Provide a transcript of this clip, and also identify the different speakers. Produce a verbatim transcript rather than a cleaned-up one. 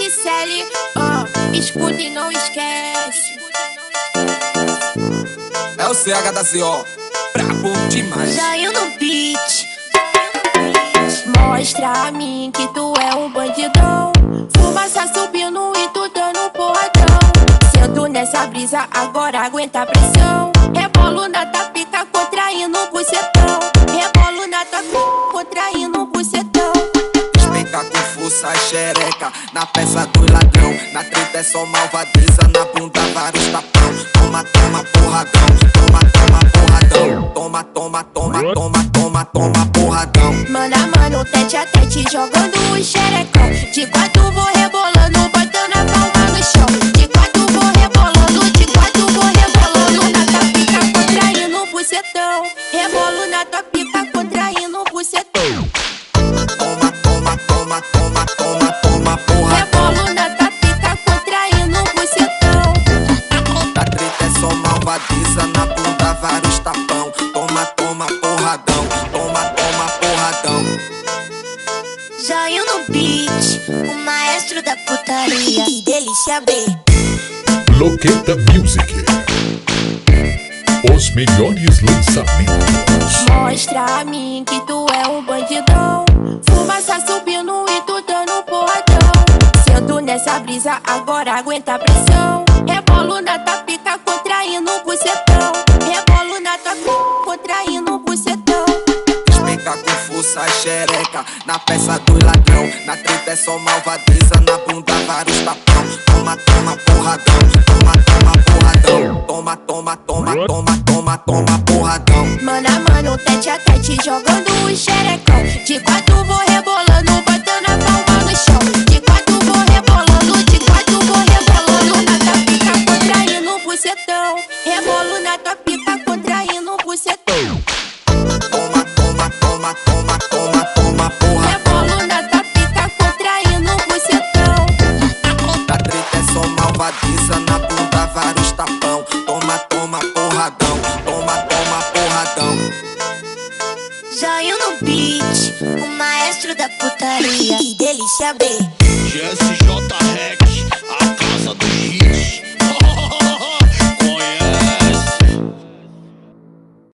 Speaker 1: Gisele, ó, escuta e não esquece.
Speaker 2: É o C H da C O, brabo demais.
Speaker 1: Jair no beat. Mostra a mim que tu é um bandidão. Fumaça subindo e tu dando porradão. Sento nessa brisa, agora aguenta a pressão. Rebolo na tua pica, contraindo o bucetão. Rebolo na tua pica, contraindo o bucetão.
Speaker 2: Respeita com força a xereca na peça do ladrão. Na treta é só malvadeza, na bunda vários tapão. Toma, toma, porradão. Toma, toma, porradão. Toma, toma, toma, toma, toma, toma, porradão.
Speaker 1: Mano a mano, tete a tete, jogando o xerecão. De quatro vou rebolando, botando a palma no chão. De quatro vou rebolando, de quatro vou rebolando. Na tua pica, contraindo o bucetão. Rebolo na tua pica, contraindo o bucetão.
Speaker 2: Toma, toma, toma, toma, toma, toma, porradão.
Speaker 1: Rebolo na tua pica, contraindo o bucetão.
Speaker 2: Da treta é só malvadeza, na bunda vários tapão. Toma, toma, porradão. Toma, toma, porradão.
Speaker 1: Jair no beat, o maestro da putaria. Que delícia, B.
Speaker 3: Loqueta Music. Os melhores lançamentos.
Speaker 1: Mostra a mim que tu é um bandidão. Fumaça subindo e tu dando porradão. Sento nessa brisa, agora aguenta a pressão. Rebolo na tua pica, contraindo o bucetão. Rebolo na tua pica, contraindo o bucetão.
Speaker 2: Respeita com força a xereca na peça do ladrão. Na treta é só malvadeza, na bunda vários tapão. Toma, toma, porradão. Toma, toma, porradão. Toma, toma, toma, toma, toma, toma, porradão.
Speaker 1: Mano a mano, tete a tete, jogando o xerecão. De quatro vou rebolando, botando a palma no chão. De quatro vou rebolando, de quatro vou rebolando. Na tua pica, contraindo o bucetão. Rebolo na tua pica, contraindo o bucetão.
Speaker 2: Toma, toma, toma, toma, toma, toma, porradão.
Speaker 1: Rebolo na tua pica, contraindo o bucetão.
Speaker 2: Da treta é só malvadeza, na bunda vários tapão. Toma, toma, porradão. Toma, toma, porradão.
Speaker 1: Jair no beat, o maestro da putaria. Que delícia, B.
Speaker 4: G S J